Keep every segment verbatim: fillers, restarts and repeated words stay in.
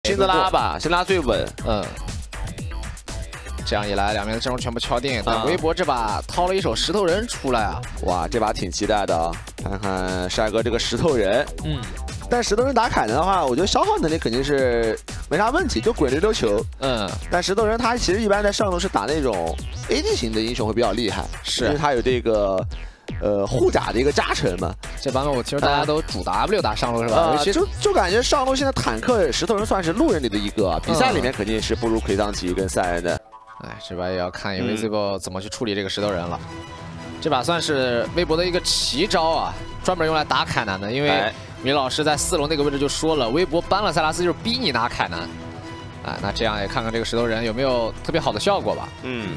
新的拉吧，先拉最稳。 嗯，这样一来，两边的阵容全部敲定。但微博这把掏了一手石头人出来啊！ 哇，这把挺期待的啊！看看帅哥这个石头人。嗯。但石头人打凯能的话，我觉得消耗能力肯定是没啥问题，就滚溜溜球。嗯。但石头人他其实一般在上路是打那种 A D 型的英雄会比较厉害，是，因为他有这个。 呃，护甲的一个加成嘛， 这版本我听说大家都主 W 打上路是吧？ 呃、就就感觉上路现在坦克石头人算是路人里的一个，比赛里面肯定是不如魁祺奇跟赛恩的。 哎，这把也要看 Invisible 怎么去处理这个石头人了。这把算是微博的一个奇招啊，专门用来打凯南的。因为米老师在四龙那个位置就说了，微博搬了塞拉斯就是逼你拿凯南。哎，那这样也看看这个石头人有没有特别好的效果吧。嗯。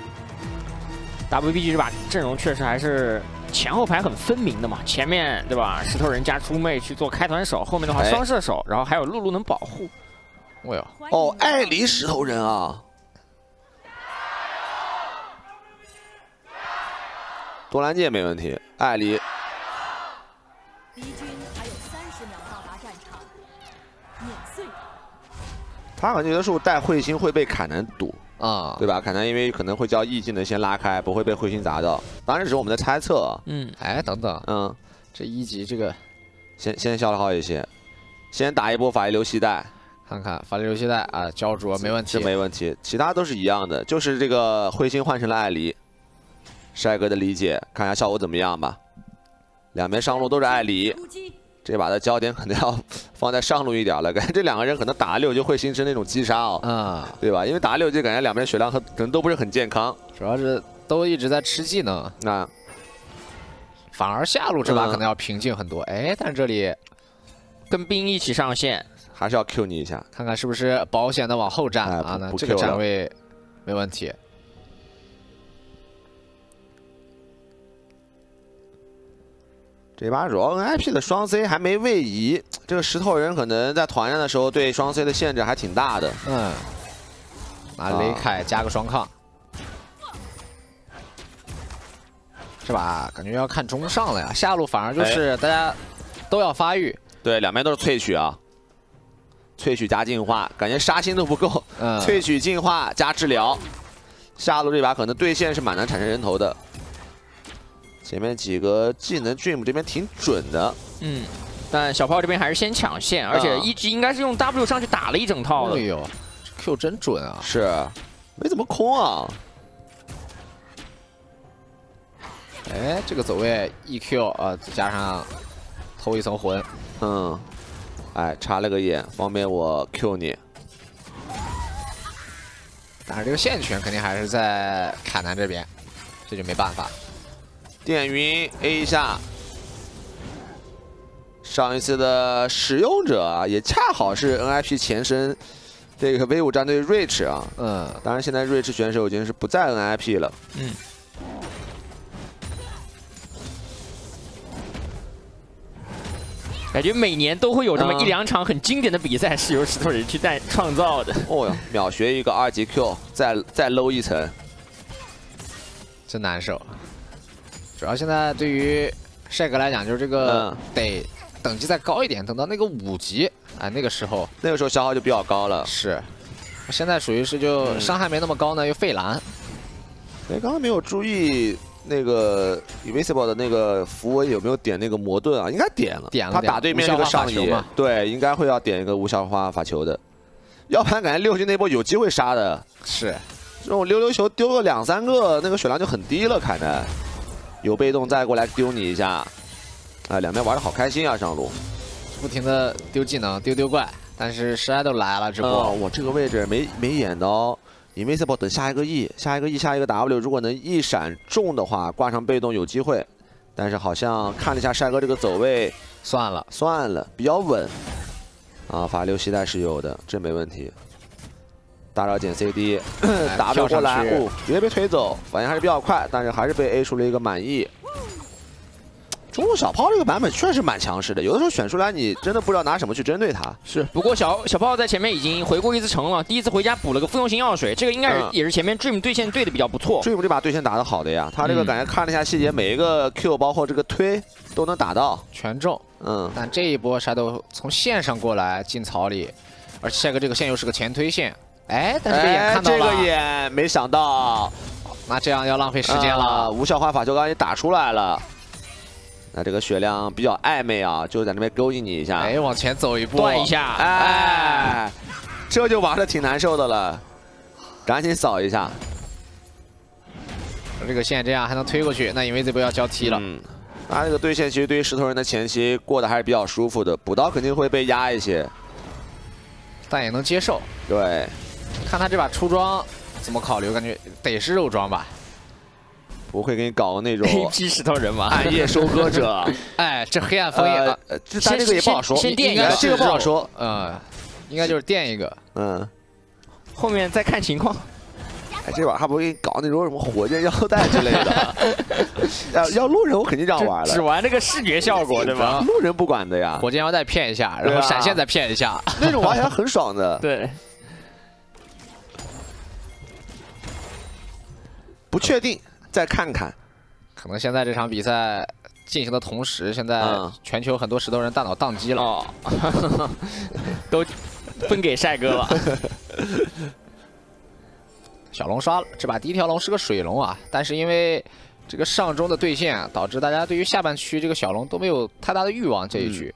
W B G 这把阵容确实还是前后排很分明的嘛，前面对吧？石头人加猪妹去做开团手，后面的话双射手，然后还有露露能保护。 哦哟，哦，艾莉石头人啊，多兰戒没问题，艾莉。敌军还有三十秒到达战场，碾碎。他感觉有的时候带彗星会被凯南堵。 啊、嗯，对吧？凯南因为可能会叫 E 技能先拉开，不会被彗星砸到。当然只是我们的猜测。 嗯，哎，等等，嗯，这一级这个先先消耗一些，先打一波法力流系带， 看看法力流系带啊，焦灼没问题， 这没问题，其他都是一样的，就是这个彗星换成了艾莉。帅哥的理解，看一下效果怎么样吧。两边上路都是艾莉。 这把的焦点可能要放在上路一点了，感觉这两个人可能打六就会形成那种击杀哦，啊、嗯，对吧？因为打六就感觉两边血量可能都不是很健康， 主要是都一直在吃技能，那反而下路这把可能要平静很多。嗯、哎，但这里跟兵一起上线， 还是要 Q 你一下， 看看是不是保险的往后站、哎、啊？那这个站位没问题。 这把主要 N I P 的双 C 还没位移，这个石头人可能在团战的时候对双 C 的限制还挺大的。嗯， 拿雷凯加个双抗，这把感觉要看中上了呀，下路反而就是大家都要发育。 对，两边都是萃取啊，萃取加净化，感觉杀星都不够。嗯，萃取净化加治疗，下路这把可能对线是蛮难产生人头的。 前面几个技能 Dream 这边挺准的， 嗯，但小炮这边还是先抢线，而且一直应该是用 W 上去打了一整套的。 哎呦 ，Q 真准啊！ 是，没怎么空啊。 哎，这个走位 E Q 啊，再加上偷一层魂， 嗯，哎，插了个眼，方便我 Q 你。 但是这个线权肯定还是在凯南这边，这就没办法。 电晕 A 一下，上一次的使用者啊，也恰好是 N I P 前身这个 V 五战队 Rich 啊，嗯，当然现在 Rich 选手已经是不在 N I P 了，嗯， 感觉每年都会有这么一两场很经典的比赛是由石头人去带创造的。 哦哟，秒学一个二级 Q， 再再 low 一层， 真难受。 主要现在对于帅哥来讲，就是这个得等级再高一点，等到那个五级，哎，那个时候， 那个时候消耗就比较高了。 是，现在属于是就伤害没那么高呢，又费蓝。 哎，刚刚没有注意那个 Invisible 的那个符文有没有点那个魔盾啊？应该点了， 点了。 他打对面这个上野，对，应该会要点一个无效化法球的，要不然感觉六级那波有机会杀的。 是， 这种溜溜球丢个两三个，那个血量就很低了，凯南。 有被动再过来丢你一下，啊，两边玩的好开心啊！上路， 不停的丢技能，丢丢怪，但是时来都来了，这波、 呃、我这个位置没没演到 Invisible 等下一个 E， 下一个 E， 下一个 W， 如果能一闪中的话，挂上被动有机会，但是好像看了一下帅哥这个走位， 算了算了，比较稳，啊，法流系带是有的，这没问题。 大招减 C D， 打不过来，哦，直接被推走，反应还是比较快，但是还是被 A 出了一个满意。中路小炮这个版本确实蛮强势的，有的时候选出来你真的不知道拿什么去针对他。 是，不过小小炮在前面已经回过一次城了，第一次回家补了个复用型药水，这个应该是、嗯、也是前面 Dream 对线对的比较不错。 Dream 这把对线打得好的呀，他这个感觉看了一下细节，每一个 Q 包括这个推都能打到全中。嗯，但这一波 Shadow 从线上过来进草里。 而且下个这个线又是个前推线，哎，但是被眼看到了， 这个眼没想到， 那这样要浪费时间了。 啊、无效化法球刚刚也打出来了。 那这个血量比较暧昧啊，就在那边勾引你一下， 哎，往前走一步， 断一下， 哎，这就玩的挺难受的了，赶紧扫一下。 这个线这样还能推过去，那因为这波要交替了。 嗯，那这个对线其实对于石头人的前期过得还是比较舒服的，补刀肯定会被压一些， 但也能接受。 对， 看他这把出装怎么考虑，我感觉得是肉装吧。 不会给你搞那种 A P 石头人嘛， 暗夜收割者。 哎，这黑暗枫叶， 呃，这但这个也不好说， 先垫一个， 这个不好说。 嗯，应该就是垫一个。 嗯， 后面再看情况。 哎，这把他不会给你搞那种什么火箭腰带之类的。要要路人，我肯定这样玩了。 只玩那个视觉效果，对吧？ 路人不管的呀。 火箭腰带骗一下，然后闪现再骗一下， 那种玩起来很爽的。 对。 不确定。 再看看， 可能现在这场比赛进行的同时，现在全球很多石头人大脑宕机了， 哦、都分给帅哥了。 小龙刷了，这把第一条龙是个水龙啊，但是因为这个上中的对线，导致大家对于下半区这个小龙都没有太大的欲望。这一局，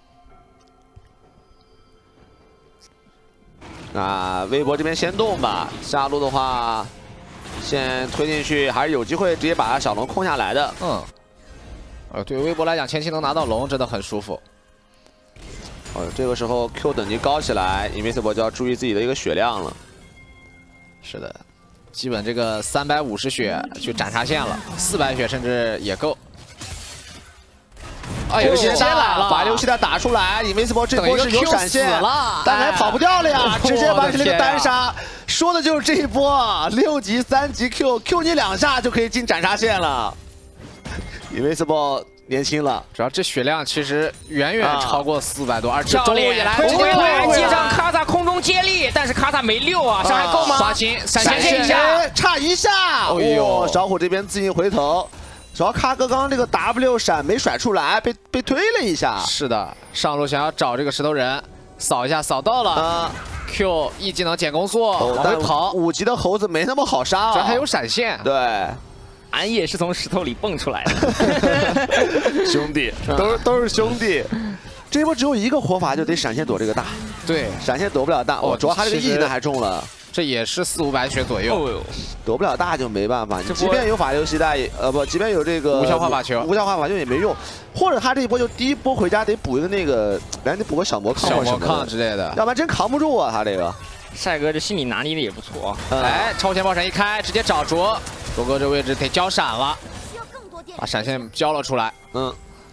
嗯、那微博这边先动吧，下路的话。 先推进去还是有机会直接把小龙控下来的。 嗯，呃，对于微博来讲，前期能拿到龙真的很舒服。 哦，这个时候 Q 等级高起来 ，Invincible 就要注意自己的一个血量了。 是的，基本这个三百五十血去斩杀线了，四百血甚至也够。 哎呦，先来了，把游戏带打出来 ，Invincible 这波是有闪现了，但还跑不掉了呀，直接完成了一个单杀。 说的就是这一波，六级三级 Q，Q 你两下就可以进斩杀线了。Invincible 年轻了， 主要这血量其实远远超过四百多，而且中路也来，回来接上卡萨空中接力，但是卡萨没六啊，伤害够吗？ 刷新闪现一下，差一下。哎呦，小虎这边自信回头，主要卡哥刚刚这个 W 闪没甩出来，被被推了一下。 是的，上路想要找这个石头人，扫一下扫到了。啊 Q 一技能减攻速，往回跑。 五级的猴子没那么好杀， 主要还有闪现。 对， 俺也是从石头里蹦出来的， 兄弟，都是都是兄弟。这波只有一个活法就得闪现躲这个大， 对， 闪现躲不了大。哦，主要他这个 E 呢还中了， 这也是四五百血左右， 躲不了大就没办法。你即便有法流系带，呃不，即便有这个无效化法球， 无效化法球也没用。或者他这一波就第一波回家得补一个那个，咱得补个小魔抗、 小魔抗之类的， 要不然真扛不住啊。他这个帅哥这心理拿捏的也不错。 哎，超前爆闪一开，直接找卓，卓哥这位置得交闪了，把闪现交了出来。嗯。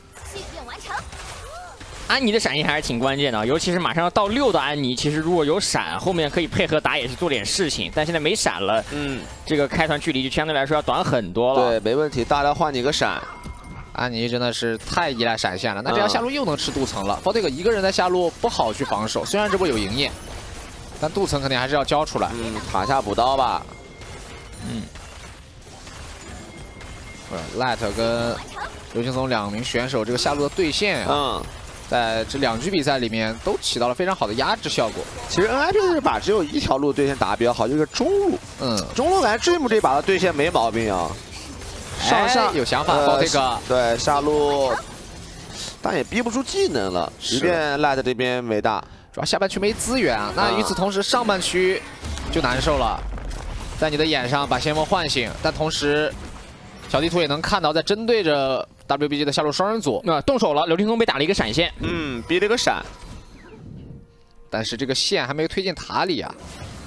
安妮的闪现还是挺关键的，尤其是马上要到六的安妮，其实如果有闪，后面可以配合打野是做点事情，但现在没闪了，嗯，这个开团距离就相对来说要短很多了。 对，没问题，大家换你个闪。 安妮真的是太依赖闪现了，那这样下路又能吃镀层了。包这个一个人在下路不好去防守，虽然这波有营业，但镀层肯定还是要交出来。 嗯，塔下补刀吧。 嗯。Light 跟刘青松两名选手这个下路的对线啊。嗯。 在这两局比赛里面都起到了非常好的压制效果。 其实 N I P 这把只有一条路对线打得比较好，就是中路。嗯，中路感觉 Dream 这把的对线没毛病啊。上下、 哎、有想法，包、呃、这个。 对，下路，但也逼不出技能了。即便 Light 这边没大， 主要下半区没资源啊。那与此同时，上半区就难受了，在你的眼上把先锋唤醒，但同时小地图也能看到在针对着。 W B G 的下路双人组， 那、呃、动手了，刘青松被打了一个闪现， 嗯，逼了个闪， 但是这个线还没有推进塔里啊，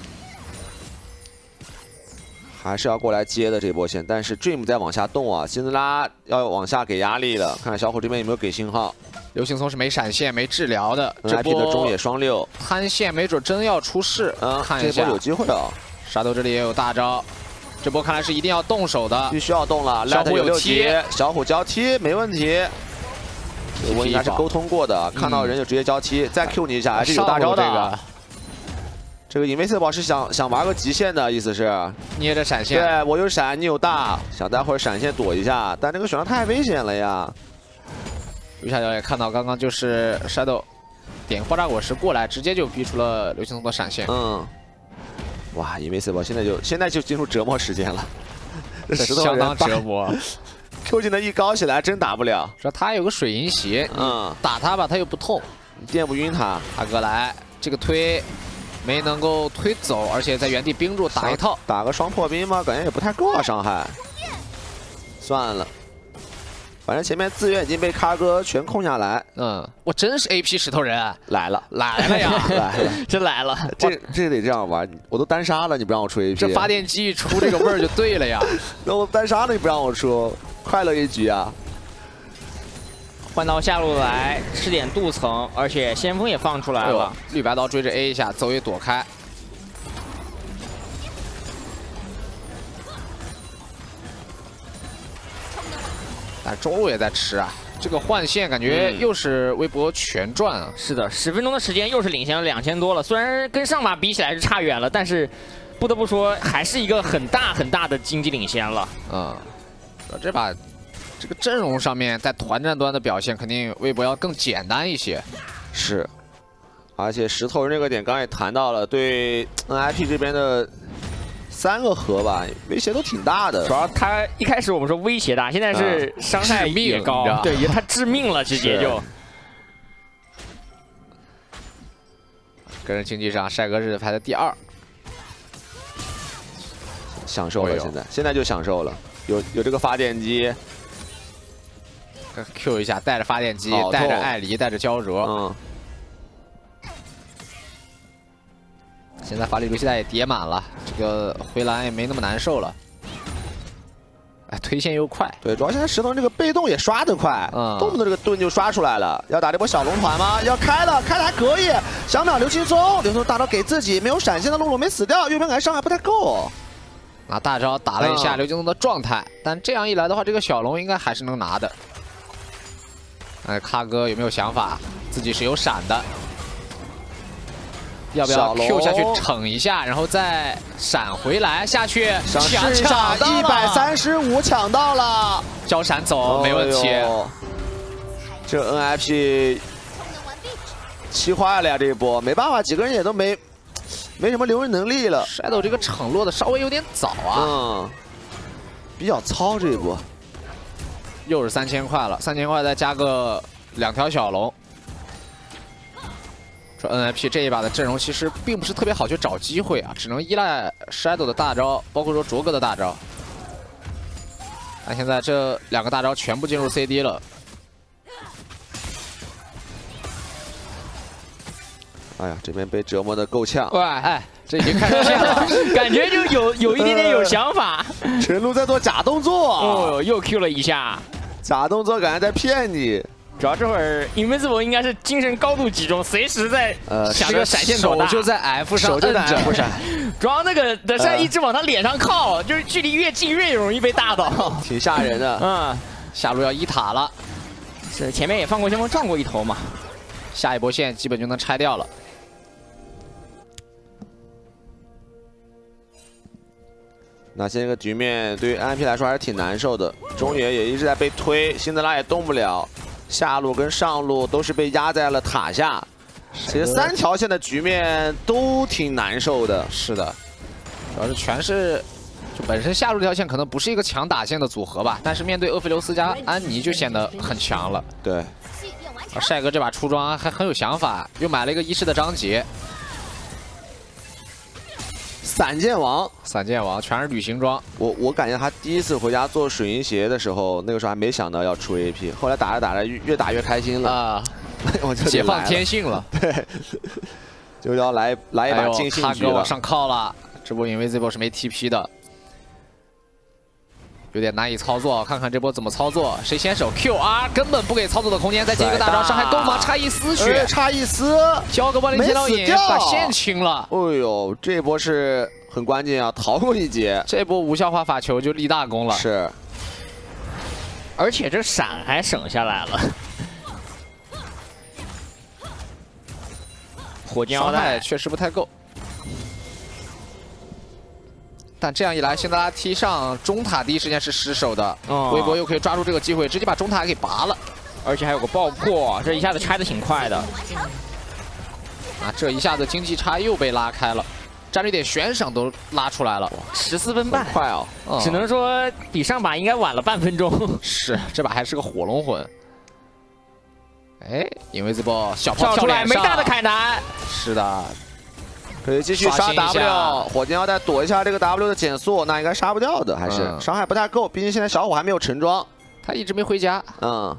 还是要过来接的这波线，但是 Dream 在往下动啊，辛德拉要往下给压力了，看看小虎这边有没有给信号。 刘青松是没闪现、没治疗的， 这波的中野双六摊线没准真要出事，嗯，看一下这波有机会啊， 沙斗这里也有大招。 这波看来是一定要动手的， 必须要动了。 小虎有六级，小虎交踢没问题。我应该是沟通过的，看到人就直接交踢，再 Q 你一下，还是有大招的。这个，这个Invincible是想想玩个极限的意思是捏着闪现。 对我有闪，你有大，想待会儿闪现躲一下，但这个选项太危险了呀。 右下角也看到，刚刚就是 Shadow 点爆炸果实过来，直接就逼出了刘青松的闪现。 嗯，哇，Invincible 现在就现在就进入折磨时间了，这石头相当折磨。 Q 技能一高起来，真打不了。 说他有个水银鞋，嗯，打他吧，他又不痛， 电不晕他。 大哥来，这个推没能够推走，而且在原地冰住，打一套， 打个双破冰吗？感觉也不太够啊，伤害。算了。 反正前面资源已经被咖哥全控下来， 嗯，我真是 A P 石头人来了， 来了呀， 来了， 真来了， 这这得这样玩，我都单杀了，你不让我出 A P， 这发电机一出这个味儿就对了呀， 那我单杀了你不让我出，快乐一局啊！ 换到下路来吃点镀层，而且先锋也放出来了， 绿白刀追着 A 一下，走位躲开。 但中路也在吃啊，这个换线感觉又是微博全赚啊！ 嗯、是的，十分钟的时间又是领先了两千多了。虽然跟上把比起来是差远了，但是不得不说还是一个很大很大的经济领先了。 嗯，这把这个阵容上面在团战端的表现肯定微博要更简单一些。 是，而且石头人这个点刚刚也谈到了，对 N I P 这边的。 三个核吧，威胁都挺大的。 主要他一开始我们说威胁大，现在是伤害也高，嗯、对，他致命了，直接就。 个人竞技上，帅哥是排在第二， 享受了现在，现在就享受了，有有这个发电机 ，Q 一下，带着发电机，带着艾黎，带着焦灼，嗯。 现在法力流系带也叠满了，这个回蓝也没那么难受了。哎，推线又快， 对，主要现在石头这个被动也刷得快，嗯，动不动这个盾就刷出来了。要打这波小龙团吗？要开了，开的还可以，小秒刘青松，刘青松大招给自己，没有闪现的露露没死掉，右边感觉伤害不太够。 拿大招打了一下刘青松的状态，但这样一来的话，这个小龙应该还是能拿的。哎，咖哥有没有想法？自己是有闪的。 要不要 Q 下去逞一下，然后再闪回来下去？ 抢抢一百三十五抢到了， 交闪走没问题。 这 N I P 气坏了呀！这一波没办法，几个人也都没没什么留人能力了。 Shadow 这个逞落的稍微有点早啊， 嗯，比较糙这一波。 又是三千块了，三千块再加个两条小龙。 说 N I P 这一把的阵容其实并不是特别好去找机会啊，只能依赖 Shadow 的大招，包括说卓哥的大招。但现在这两个大招全部进入 C D 了。 哎呀，这边被折磨的够呛。 喂，哎，这已经开始了，感觉就有有一点点有想法。 陈露在做假动作， 哦，又 Q 了一下， 假动作感觉在骗你。 主要这会儿 Invincible 应该是精神高度集中，随时在想着闪现手就在 F 上， 手就在 F 上。 主要那个德善一直往他脸上靠，就是距离越近越容易被大倒， 挺吓人的。 嗯，下路要一塔了， 是前面也放过先锋撞过一头嘛， 下一波线基本就能拆掉了。 那现在这个局面对于 N I P 来说还是挺难受的，中野也一直在被推，辛德拉也动不了。 下路跟上路都是被压在了塔下，其实三条线的局面都挺难受的。 是的，主要是全是，就本身下路这条线可能不是一个强打线的组合吧，但是面对厄斐琉斯加安妮就显得很强了。 对， 而帅哥这把出装还很有想法，又买了一个一世的张杰。 散剑王， 散剑王全是旅行装。 我我感觉他第一次回家做水银鞋的时候，那个时候还没想到要出 A P， 后来打着打着越打越开心了啊，我就解放天性了。 对，就要来来一把尽兴局了。 往上靠了，这波 Invincible 是没 T P 的，有点难以操作。看看这波怎么操作，谁先手 Q R 根本不给操作的空间，再接一个大招，伤害够吗？差一丝血， 差一丝， 交个万灵接到引，把线清了。 哎呦，这波是很关键啊，逃过一劫。 这波无效化法球就立大功了。 是， 而且这闪还省下来了。火箭腰带确实不太够。 但这样一来，辛德拉踢上中塔第一时间是失手的，哦、微博又可以抓住这个机会，直接把中塔给拔了， 而且还有个爆破，这一下子拆的挺快的。 啊，这一下子经济差又被拉开了，战略点悬赏都拉出来了， 十四分半， 快哦！ 嗯、 只能说比上把应该晚了半分钟。 是，这把还是个火龙魂。哎 ，Invisible 小炮跳出来，没大的凯。 凯南。 是的， 可以继续杀 W， 火箭要再躲一下这个 W 的减速，那应该杀不掉的，还是、嗯、伤害不太够，毕竟现在小虎还没有成装， 他一直没回家。 嗯。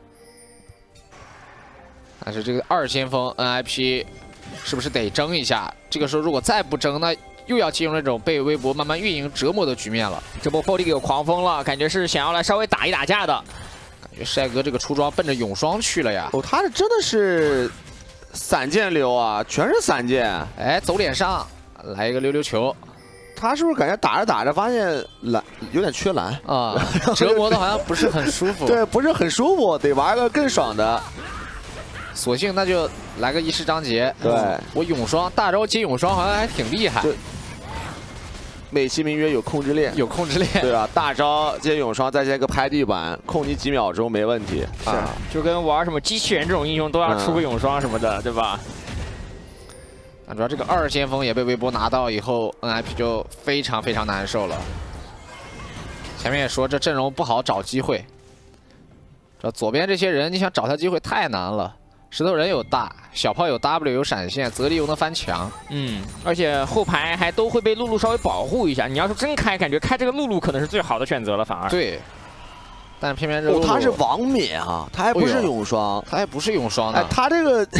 但是这个二先锋 N I P 是不是得争一下？这个时候如果再不争，那又要进入那种被微博慢慢运营折磨的局面了。 这波 Forty 有狂风了，感觉是想要来稍微打一打架的。 感觉帅哥这个出装奔着永双去了呀！ 哦，他是真的是散剑流啊，全是散剑。 哎，走脸上来一个溜溜球。 他是不是感觉打着打着发现蓝有点缺蓝啊？折磨的好像不是很舒服。 对，不是很舒服，得玩个更爽的。 索性那就来个一式章节。 对， 我永双大招接永双好像还挺厉害。 美其名曰有控制链， 有控制链， 对吧？大招接永双，再接个拍地板，控你几秒钟没问题。 啊，就跟玩什么机器人这种英雄都要出个永双什么的，嗯、对吧？ 那主要这个二先锋也被微博拿到以后 ，N I P 就非常非常难受了。前面也说这阵容不好找机会，这左边这些人你想找他机会太难了。石头人有大，小炮有 W 有闪现，泽力又能翻墙， 嗯，而且后排还都会被露露稍微保护一下。你要是真开，感觉开这个露露可能是最好的选择了，反而。 对。但是偏偏这露露、 哦、他是王冕啊，他还不是永双， 哎、他还不是永双呢。 哎，他这个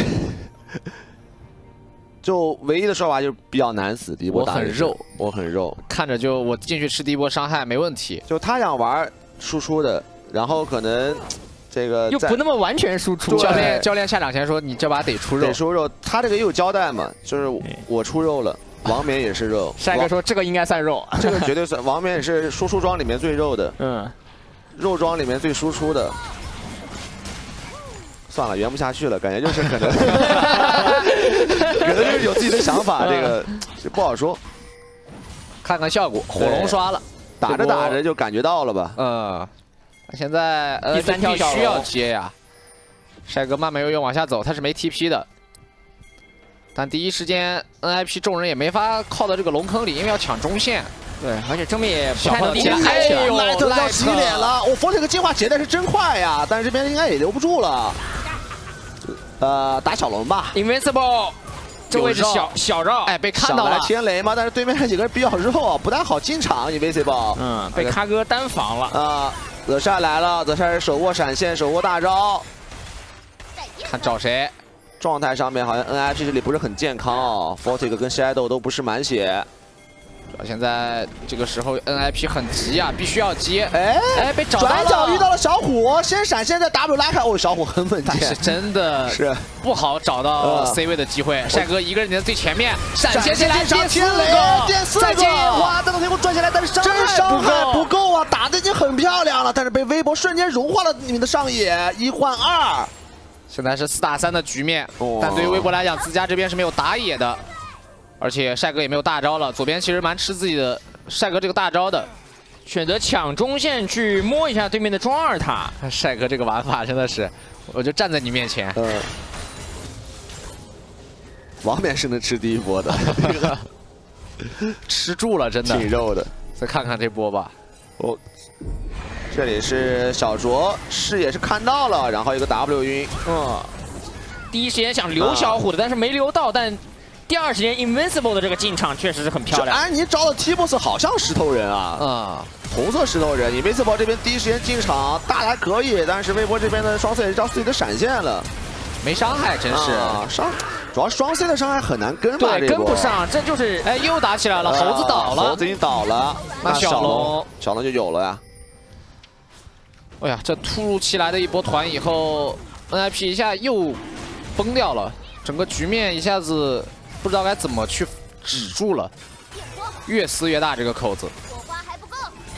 就唯一的说法就是比较难死。第一波我很肉， 我很肉， 看着就我进去吃第一波伤害没问题。 就他想玩输出的，然后可能。这个又不那么完全输出。 教练教练下场前说：“你这把得出肉， 得出肉。”他这个也有交代嘛，就是我出肉了，王冕也是肉。 帅哥说这个应该算肉， 这个绝对算。王冕也是输出装里面最肉的， 嗯， 肉装里面最输出的。算了，圆不下去了，感觉就是可能，可能就是有自己的想法，这个这不好说。 看看效果，火龙刷了， 打着打着就感觉到了吧？ 嗯。现在呃第三条必须要接呀，帅哥慢慢悠悠往下走，他是没 T P 的，但第一时间 N I P 众人也没法靠到这个龙坑里，因为要抢中线。 对，而且正面也小炮接， 哎呦，赖特要洗脸了！我 Forty 这个进化截的是真快呀，但是这边应该也留不住了。呃，打小龙吧 ，Invincible， 这位置小小绕， 哎，被看到了天雷嘛，但是对面那几个人比较肉，不太好进场 Invincible， 嗯，被咖哥单防了啊。泽善来了，泽善是手握闪现，手握大招， 看找谁？ 状态上面好像 N I P 这里不是很健康哦 ，Forty 跟 Shadow 都不是满血。 现在这个时候 N I P 很急啊，必须要接。 哎哎，被找到了， 转角遇到了小虎，先闪现再 W 拉开，哦，小虎很稳健， 但是真的是不好找到 C 位的机会。帅哥一个人在最前面，闪现进来， 第天雷，第四个， 再见， 哇，这种天空转下来，但是伤害伤害不够啊，打的已经很漂亮了，但是被微博瞬间融化了你们的上野，一换二。 现在是四打三的局面， 哦、 但对于微博来讲，自家这边是没有打野的，而且帅哥也没有大招了。左边其实蛮吃自己的帅哥这个大招的， 选择抢中线去摸一下对面的中二塔。 帅哥这个玩法真的是，我就站在你面前。 嗯，王冕是能吃第一波的，这个吃住了，真的挺肉的。 再看看这波吧， 我。这里是小卓视野是看到了，然后一个 W 晕， 嗯，第一时间想留小虎的，但是没留到，但第二时间 Invincible 的这个进场确实是很漂亮。 安妮招的 T boss 好像石头人啊， 嗯， 红色石头人 ，Invincible 这边第一时间进场，大还可以，但是微博这边的双 C 也是招自己的闪现了， 没伤害，真是、 啊、伤，主要双 C 的伤害很难跟吧， 对，跟不上，这就是哎又打起来了，猴子倒了， 猴子已经倒了， 那小龙小龙就有了呀。 哎呀，这突如其来的一波团以后 ，N I P 一下又崩掉了，整个局面一下子不知道该怎么去止住了，越撕越大这个口子。 火花还不够，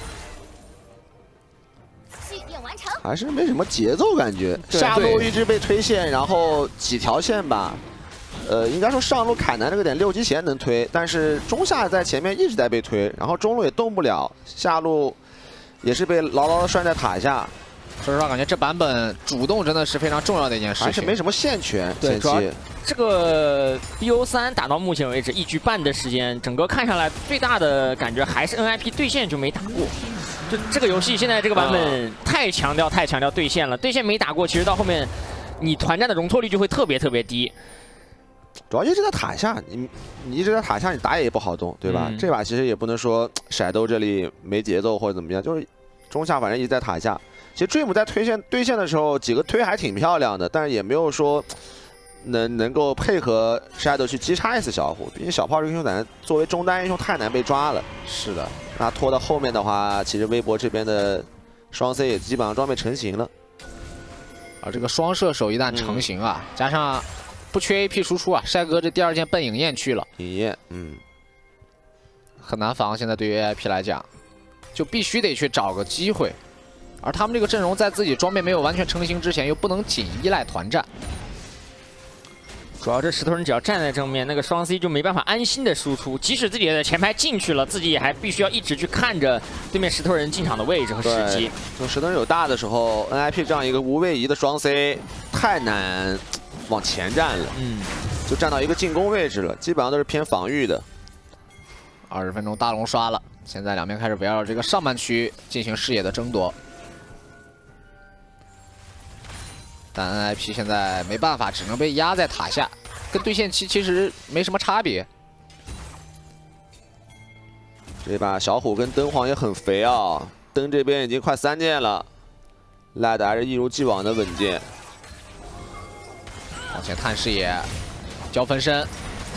训练完成， 还是没什么节奏感觉。下路一直被推线，然后几条线吧，呃，应该说上路凯南这个点六级前能推，但是中下在前面一直在被推，然后中路也动不了，下路。也是被牢牢的拴在塔下。 说实话，感觉这版本主动真的是非常重要的一件事情， 还是没什么线权。 对，主要这个 B O 三打到目前为止一局半的时间，整个看下来最大的感觉还是 N I P 对线就没打过。就这个游戏现在这个版本太强调太强调对线了，对线没打过，其实到后面你团战的容错率就会特别特别低。 主要一直在塔下，你你一直在塔下，你打野也不好动，对吧？嗯、这把其实也不能说骰斗这里没节奏或者怎么样，就是中下反正一直在塔下。其实 Dream 在推线对线的时候，几个推还挺漂亮的，但是也没有说能能够配合 Shadow 去击杀一次小虎。毕竟小炮这个英雄胆作为中单英雄太难被抓了。是的，那拖到后面的话，其实微博这边的双 C 也基本上装备成型了。 而这个双射手一旦成型啊，嗯、加上。 不缺 A P 输出啊，帅哥这第二件奔影焰去了， 影焰，嗯， 很难防。现在对于 A I P 来讲，就必须得去找个机会，而他们这个阵容在自己装备没有完全成型之前，又不能仅依赖团战。 主要这石头人只要站在正面，那个双 C 就没办法安心的输出，即使自己的前排进去了，自己也还必须要一直去看着对面石头人进场的位置和时机。 就石头人有大的时候 ，N I P 这样一个无位移的双 C 太难。 往前站了，嗯，就站到一个进攻位置了，基本上都是偏防御的。 二十分钟大龙刷了，现在两边开始围绕这个上半区进行视野的争夺，但 N I P 现在没办法，只能被压在塔下，跟对线期其实没什么差别。 这把小虎跟灯皇也很肥啊，灯这边已经快三件了，赖的还是一如既往的稳健。 往前探视野，交分身，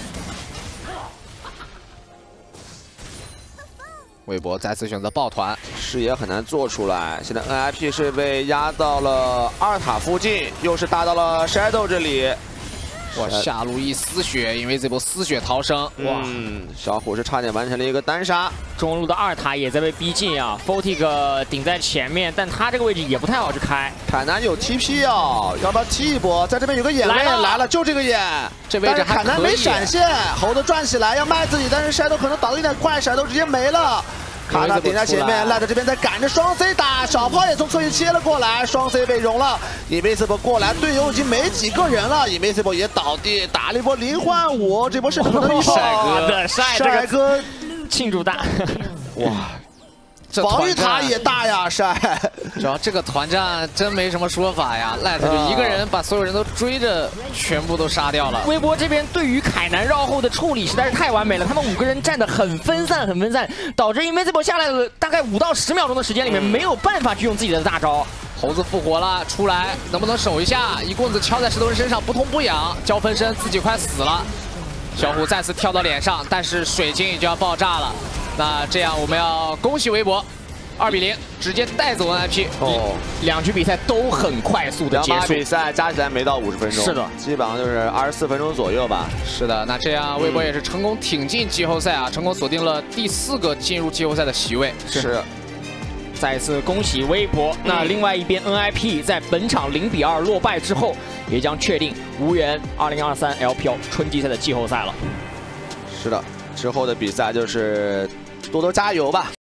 韦博再次选择抱团， 视野很难做出来。现在 N I P 是被压到了二塔附近，又是打到了 Shadow 这里。 哇，下路一丝血，因为这波丝血逃生，哇， 嗯，小虎是差点完成了一个单杀。 中路的二塔也在被逼近啊 ，Fortig 顶在前面，但他这个位置也不太好去开。 凯南有 T P 啊，要不要踢一波？在这边有个眼位来了，就这个眼， 这位置还可以。 凯南没闪现，猴子转起来要卖自己，但是 Shadow 可能倒的有点快 ，Shadow 直接没了。 卡塔顶在前面，赖在这边在赶着双 C 打，小炮也从侧翼切了过来，双 C 被融了 ，Invincible 过来，队友已经没几个人了 ，Invincible 也倒地，打了一波零换五，这波是不是能帅哥的帅哥庆祝大， 哇！ 防御塔也大呀，帅！ 主要这个团战真没什么说法呀，赖特就一个人把所有人都追着，全部都杀掉了。 微博这边对于凯南绕后的处理实在是太完美了，他们五个人站得很分散，很分散，导致 Invincible 下来的大概五到十秒钟的时间里面没有办法去用自己的大招。 猴子复活了，出来能不能守一下？一棍子敲在石头人身上，不痛不痒，交分身自己快死了。小虎再次跳到脸上，但是水晶已经要爆炸了。 那这样我们要恭喜微博，二比零直接带走 N I P。 哦，两局比赛都很快速的结束。 两把比赛加起来没到五十分钟。 是的， 基本上就是二十四分钟左右吧。 是的，那这样微博也是成功挺进季后赛啊，成功锁定了第四个进入季后赛的席位。 是。 再次恭喜微博。那另外一边 N I P 在本场零比二落败之后，也将确定无缘二零二三 L P L 春季赛的季后赛了。 是的，之后的比赛就是多多加油吧。